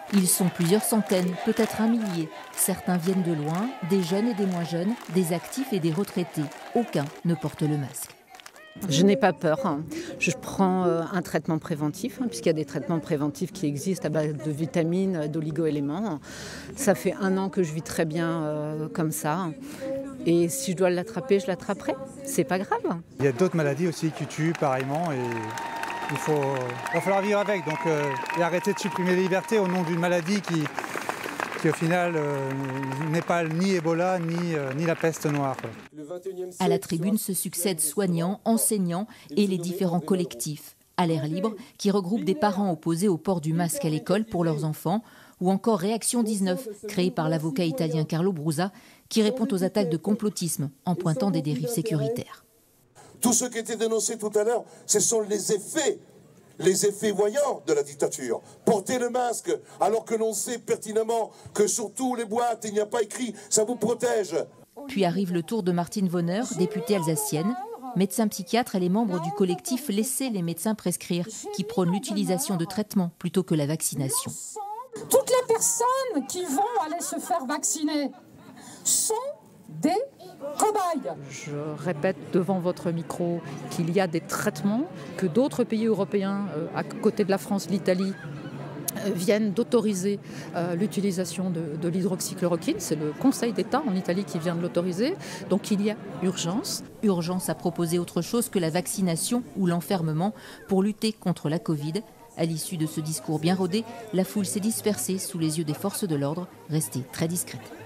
Ils sont plusieurs centaines, peut-être un millier. Certains viennent de loin, des jeunes et des moins jeunes, des actifs et des retraités. Aucun ne porte le masque. Je n'ai pas peur. Je prends un traitement préventif, puisqu'il y a des traitements préventifs qui existent à base de vitamines, d'oligo-éléments. Ça fait 1 an que je vis très bien comme ça. Et si je dois l'attraper, je l'attraperai. C'est pas grave. Il y a d'autres maladies aussi qui tuent pareillement et il va falloir vivre avec. Donc, et arrêter de supprimer les libertés au nom d'une maladie qui au final n'est pas ni Ebola ni la peste noire. À la tribune se succèdent soignants, enseignants et les différents collectifs. À l'air libre, qui regroupent des parents opposés au port du masque à l'école pour leurs enfants, ou encore Réaction 19, créée par l'avocat italien Carlo Brusa, qui répond aux attaques de complotisme en pointant des dérives sécuritaires. Tout ce qui était dénoncé tout à l'heure, ce sont les effets voyants de la dictature. Porter le masque alors que l'on sait pertinemment que sur tous les boîtes, il n'y a pas écrit « ça vous protège ». Puis arrive le tour de Martine Vonner, députée alsacienne. Médecin psychiatre, elle est membre du collectif Laissez les médecins prescrire, qui prône l'utilisation de traitements plutôt que la vaccination. Toutes les personnes qui vont aller se faire vacciner sont des cobayes. Je répète devant votre micro qu'il y a des traitements que d'autres pays européens, à côté de la France, l'Italie, viennent d'autoriser l'utilisation de l'hydroxychloroquine. C'est le Conseil d'État en Italie qui vient de l'autoriser. Donc il y a urgence. Urgence à proposer autre chose que la vaccination ou l'enfermement pour lutter contre la Covid. À l'issue de ce discours bien rodé, la foule s'est dispersée sous les yeux des forces de l'ordre, restées très discrètes.